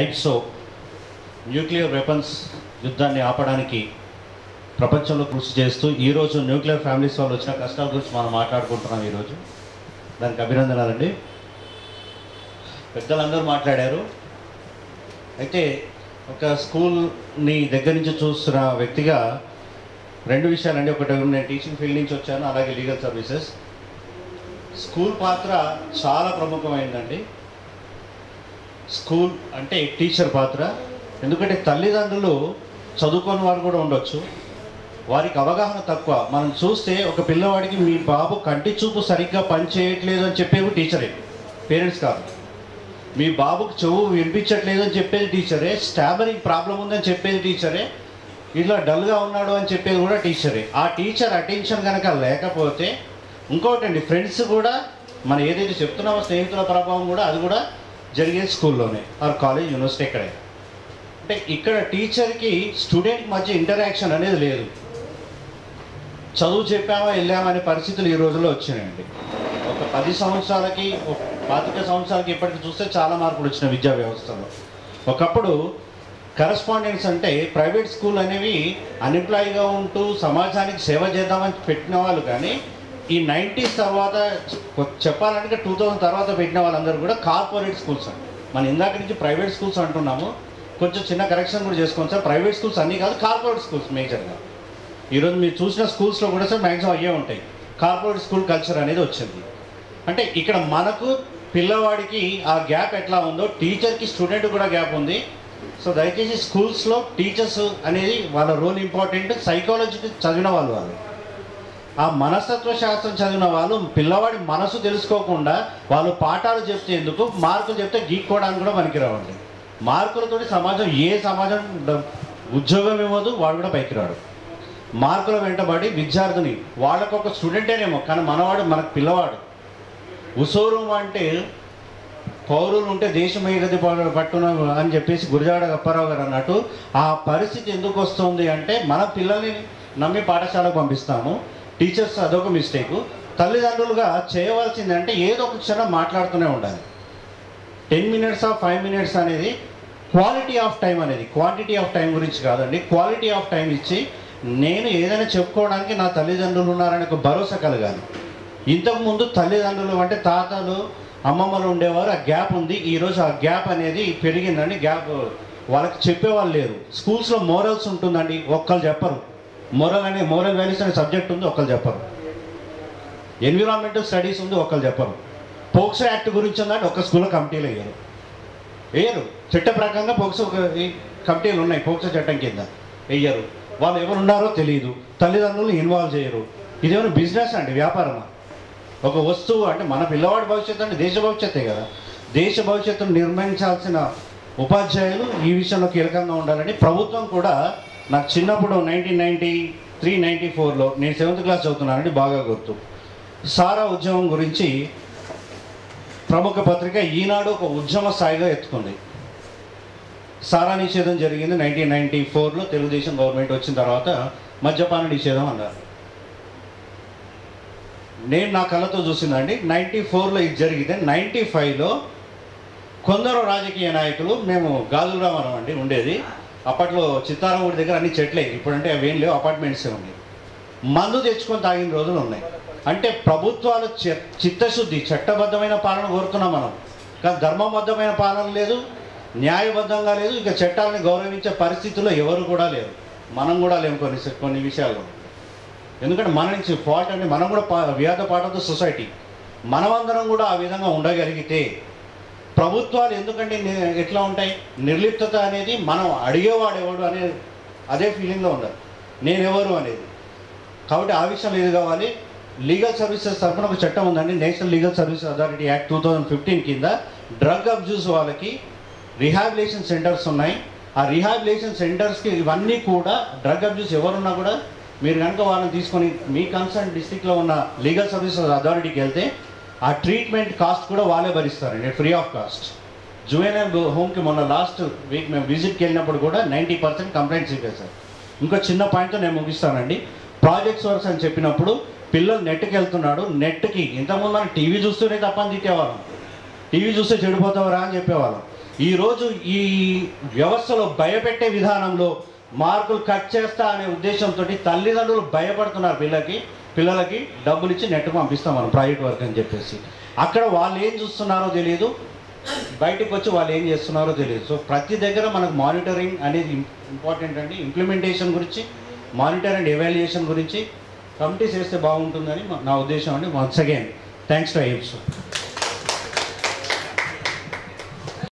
AIPSO nuclear weapons యుద్ధాన్ని ఆపడానికి ప్రపంచంలో కృషి చేస్తూ ఈరోజు న్యూక్లియర్ ఫ్యామిలీస్ వాళ్ళు వచ్చిన కష్టాల గురించి మనం మాట్లాడుకుంటున్నాం. ఈరోజు దానికి అభినందనాలండి. పెద్దలందరూ మాట్లాడారు. అయితే ఒక స్కూల్ని దగ్గర నుంచి చూస్తున్న వ్యక్తిగా రెండు విషయాలండి. ఒకటి, నేను టీచింగ్ ఫీల్డ్ నుంచి వచ్చాను, అలాగే లీగల్ సర్వీసెస్. స్కూల్ పాత్ర చాలా ప్రముఖమైందండి. స్కూల్ అంటే టీచర్ పాత్ర. ఎందుకంటే తల్లిదండ్రులు చదువుకోని వారు కూడా ఉండొచ్చు, వారికి అవగాహన తక్కువ. మనం చూస్తే ఒక పిల్లవాడికి మీ బాబు కంటి చూపు సరిగ్గా పనిచేయట్లేదు అని చెప్పేవి టీచరే, పేరెంట్స్ కాదు. మీ బాబుకు చెవు వినిపించట్లేదు అని చెప్పేది టీచరే, స్టామరింగ్ ప్రాబ్లం ఉందని చెప్పేది టీచరే, ఇట్లా డల్గా ఉన్నాడు అని చెప్పేది కూడా టీచరే. ఆ టీచర్ అటెన్షన్ కనుక లేకపోతే ఇంకోటండి, ఫ్రెండ్స్ కూడా మనం ఏదైతే చెప్తున్నామో స్నేహితుల ప్రభావం కూడా అది కూడా జరిగేది స్కూల్లోనే, ఆర్ కాలేజ్, యూనివర్సిటీ, ఎక్కడైనా. అంటే ఇక్కడ టీచర్కి స్టూడెంట్ మధ్య ఇంటరాక్షన్ అనేది లేదు. చదువు చెప్పామా వెళ్ళామా అనే పరిస్థితులు ఈ రోజుల్లో వచ్చినాయండి. ఒక 10 సంవత్సరాలకి, ఒక 25 సంవత్సరాలకి ఇప్పటికి చూస్తే చాలా మార్పులు వచ్చినాయి విద్యా వ్యవస్థలో. ఒకప్పుడు కరస్పాండెన్స్ అంటే ప్రైవేట్ స్కూల్ అనేవి అన్ఎంప్లాయీగా ఉంటూ సమాజానికి సేవ చేద్దామని పెట్టిన వాళ్ళు, కానీ ఈ 90s తర్వాత చెప్పాలంటే 2000 తర్వాత పెట్టిన వాళ్ళందరూ కూడా కార్పొరేట్ స్కూల్స్ అండి. మనం ఇందాక నుంచి ప్రైవేట్ స్కూల్స్ అంటున్నాము, కొంచెం చిన్న కరెక్షన్ కూడా చేసుకోండి సార్. ప్రైవేట్ స్కూల్స్ అన్నీ కాదు, కార్పొరేట్ స్కూల్స్ మేజర్గా. ఈరోజు మీరు చూసిన స్కూల్స్లో కూడా సార్ మ్యాక్సిమం అయ్యే ఉంటాయి. కార్పొరేట్ స్కూల్ కల్చర్ అనేది వచ్చింది. అంటే ఇక్కడ మనకు పిల్లవాడికి ఆ గ్యాప్ ఎట్లా ఉందో టీచర్కి స్టూడెంట్ కూడా గ్యాప్ ఉంది. సో దయచేసి స్కూల్స్లో టీచర్స్ అనేది వాళ్ళ రోల్ ఇంపార్టెంట్. సైకాలజీకి చదివిన వాళ్ళు, ఆ మనస్తత్వ శాస్త్రం చదివిన వాళ్ళు పిల్లవాడి మనసు తెలుసుకోకుండా వాళ్ళు పాఠాలు చెప్తే ఎందుకు, మార్కులు చెప్తే గీక్కోవడానికి కూడా పనికిరావండి. మార్కులతోటి సమాజం, ఏ సమాజం ఉద్యోగం ఇవ్వదు, వాడు కూడా పైకి రాడు. మార్కుల వెంటబడి విద్యార్థిని వాళ్ళకు ఒక స్టూడెంటేనేమో, కానీ మనవాడు మనకు పిల్లవాడు. ఉసూరు అంటే పౌరులు ఉంటే దేశం ఏగది పట్టున అని చెప్పేసి గురజాడ అప్పారావు గారు అన్నట్టు, ఆ పరిస్థితి ఎందుకు వస్తుంది అంటే మన పిల్లల్ని నమ్మి పాఠశాలకు పంపిస్తాము. టీచర్స్ అదొక మిస్టేకు. తల్లిదండ్రులుగా చేయవలసిందంటే ఏదో ఒక క్షణం మాట్లాడుతూనే ఉండాలి. 10 minutes 5 minutes అనేది క్వాలిటీ ఆఫ్ టైం అనేది, క్వాంటిటీ ఆఫ్ టైం గురించి కాదండి. క్వాలిటీ ఆఫ్ టైం ఇచ్చి నేను ఏదైనా చెప్పుకోవడానికి నా తల్లిదండ్రులు ఉన్నారని ఒక భరోసా కలగాలి. ఇంతకుముందు తల్లిదండ్రులు అంటే తాతలు, అమ్మమ్మలు ఉండేవారు, ఆ గ్యాప్ ఉంది. ఈరోజు ఆ గ్యాప్ అనేది పెరిగిందండి. గ్యాప్ వాళ్ళకి చెప్పేవాళ్ళు లేరు. స్కూల్స్లో మోరల్స్ ఉంటుందండి, ఒక్కరు చెప్పరు. మోరల్ వాల్యూస్ అనే సబ్జెక్ట్ ఉంది, ఒక్కరు చెప్పరు. ఎన్విరాన్మెంటల్ స్టడీస్ ఉంది, ఒక్కరు చెప్పరు. పోక్సో యాక్ట్ గురించి ఉందంటే ఒక్క స్కూల్లో కమిటీలు వేయరు. చట్ట ప్రకారంగా పోక్సో కమిటీలు ఉన్నాయి, పోక్సో చట్టం కింద వేయరు. వాళ్ళు ఎవరు ఉన్నారో తెలియదు, తల్లిదండ్రులు ఇన్వాల్వ్ చేయరు. ఇదేమైనా బిజినెస్ అండి, వ్యాపారమా? ఒక వస్తువు అంటే మన పిల్లవాడి భవిష్యత్తు అంటే దేశ భవిష్యత్తే కదా. దేశ భవిష్యత్తును నిర్మించాల్సిన ఉపాధ్యాయులు ఈ విషయంలో కీలకంగా ఉండాలని ప్రభుత్వం కూడా, నాకు చిన్నప్పుడు 1993-94లో నేను 7th క్లాస్ చదువుతున్నానండి, బాగా గుర్తు. సారా ఉద్యమం గురించి ప్రముఖ పత్రిక ఈనాడు ఒక ఉద్యమ స్థాయిగా ఎత్తుకుంది. సారా నిషేధం జరిగింది 1994లో. తెలుగుదేశం గవర్నమెంట్ వచ్చిన తర్వాత మద్యపాన నిషేధం అన్నారు. నేను నా కళ్ళతో చూసిందండి. 94లో ఇది జరిగితే 95లో కొందరు రాజకీయ నాయకులు, మేము గాజులరామరం అండి ఉండేది అప్పట్లో, చిత్తారం ఊరి దగ్గర అన్ని చెట్లే, ఇప్పుడంటే అవేం లేవు, అపార్ట్మెంట్సే ఉన్నాయి. మందు తెచ్చుకొని తాగిన రోజులు ఉన్నాయి. అంటే ప్రభుత్వాలు చిత్తశుద్ధి, చట్టబద్ధమైన పాలన కోరుతున్నాం మనం, కానీ ధర్మబద్ధమైన పాలన లేదు, న్యాయబద్ధంగా లేదు. ఇక చట్టాలను గౌరవించే పరిస్థితుల్లో ఎవరు కూడా లేరు, మనం కూడా లేము కొన్ని విషయాల్లో. ఎందుకంటే మన నుంచి ఫాల్ట్ అంటే మనం కూడా we're the part of the society. మనమందరం కూడా ఆ విధంగా ఉండగలిగితే ప్రభుత్వాలు ఎందుకంటే ఎట్లా ఉంటాయి, నిర్లిప్తత అనేది మనం అడిగేవాడు ఎవడు అనే అదే ఫీలింగ్లో ఉండాలి, నేనెవరు అనేది. కాబట్టి ఆ విషయం ఏది కావాలి. లీగల్ సర్వీసెస్ తరఫున ఒక చట్టం ఉందండి, national legal service authority act 2015 కింద డ్రగ్ అబ్యూస్ వాళ్ళకి రిహాబిలిటేషన్ సెంటర్స్ ఉన్నాయి. ఆ రిహాబిలిటేషన్ సెంటర్స్కి ఇవన్నీ కూడా డ్రగ్ అబ్యూస్ ఎవరున్నా కూడా మీరు కనుక వాళ్ళని తీసుకొని మీ కన్సర్న్ డిస్ట్రిక్ట్లో ఉన్న లీగల్ సర్వీసెస్ అథారిటీకి వెళ్తే ఆ ట్రీట్మెంట్ కాస్ట్ కూడా వాళ్ళే భరిస్తారండి, ఫ్రీ ఆఫ్ కాస్ట్. జువెనైల్ హోమ్కి మొన్న లాస్ట్ వీక్ మేము విజిట్కి వెళ్ళినప్పుడు కూడా 90% కంప్లైంట్స్ ఇవ్వేశారు. ఇంకో చిన్న పాయింట్తో నేను ముగిస్తానండి. ప్రాజెక్ట్స్ వర్క్స్ అని చెప్పినప్పుడు పిల్లలు నెట్కి వెళ్తున్నాడు, నెట్కి ఇంతకుముందు మనం టీవీ చూస్తూనే తప్పని తిట్టేవాళ్ళం, టీవీ చూస్తే చెడిపోతావరా అని చెప్పేవాళ్ళం. ఈరోజు ఈ వ్యవస్థలో భయపెట్టే విధానంలో మార్కులు కట్ చేస్తా అనే ఉద్దేశంతో తల్లిదండ్రులు భయపడుతున్నారు. పిల్లలకి డబ్బులు ఇచ్చి నెట్ పంపిస్తాం మనం ప్రైవేట్ వర్క్ అని చెప్పేసి. అక్కడ వాళ్ళు ఏం చూస్తున్నారో తెలియదు, బయటకు వచ్చి వాళ్ళు ఏం చేస్తున్నారో తెలియదు. సో ప్రతి దగ్గర మనకు మానిటరింగ్ అనేది ఇంపార్టెంట్ అండి. ఇంప్లిమెంటేషన్ గురించి, మానిటర్ అండ్ ఎవాల్యుయేషన్ గురించి కమిటీస్ వేస్తే బాగుంటుందని నా ఉద్దేశం అండి. Once again thanks to AIPSO.